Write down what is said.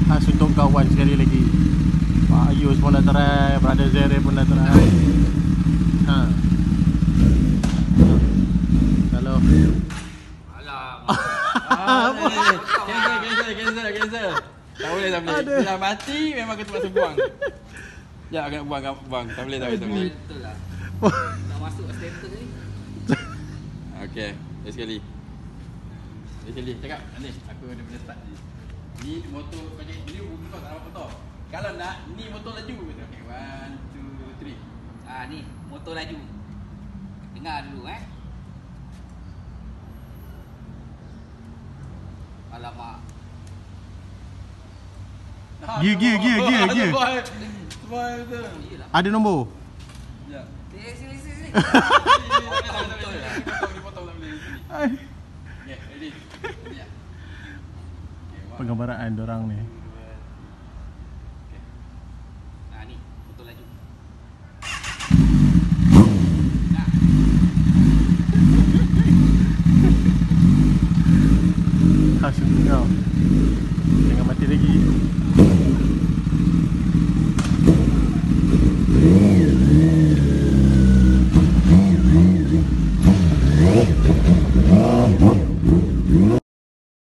Khas untuk kawan sekali lagi. Pak Ayus pun dah try, Brother Zere pun dah try. Ha. Kalau Cancel. Tak boleh. Bila mati memang kita terpaksa buang. Ya, kena buang. Tak boleh. Betul lah. Nak masuk status ni. Okey, lagi sekali. Cakap ni, aku dah boleh start ni. Ni motor macam ni bukan tak apa motor. Kalau nak ni motor laju. Okey, 1 2 3. Ni motor laju. Dengar dulu Alamak. Gear. Semua tu. Ada nombor? Ya. Sini. Dipotong tak boleh. Ai. Okey, ready. Ya. Penggambaraan dorang ni. Ni motor laju. Khas untuk kau. Jangan mati lagi.